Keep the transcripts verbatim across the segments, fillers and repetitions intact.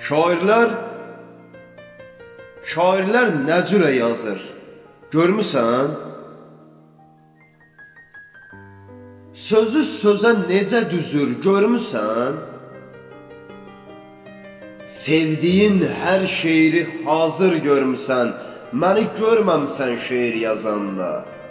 Şairlər Şairlər nə cürə yazır? Görmüsən? Sözü sözə necə düzür? Görmüsən? Sevdiyin hər şeiri hazır görmüsən, məni görməmsən şeir yazanda.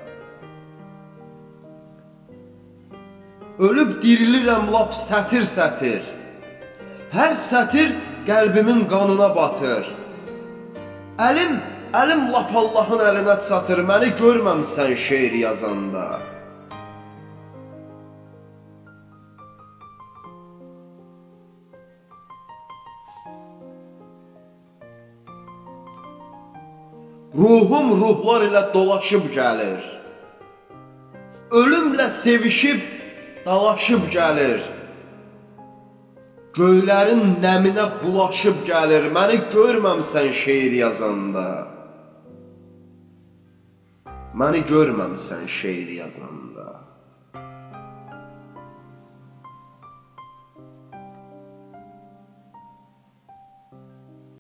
Ölüb dirilirəm lap sətir-sətir. Hər sətir qəlbimin qanına batır. Əlim, əlim lap Allahın əlinə çatır, məni görməmsən şeir yazanda. Ruhum ruhlar ilə dolaşıb gəlir. Ölümlə sevişib dalaşıb gəlir. Göylərin nəminə bulaşıb gəlir, məni görməmsən şeir yazanda. Məni görməmsən şeir yazanda.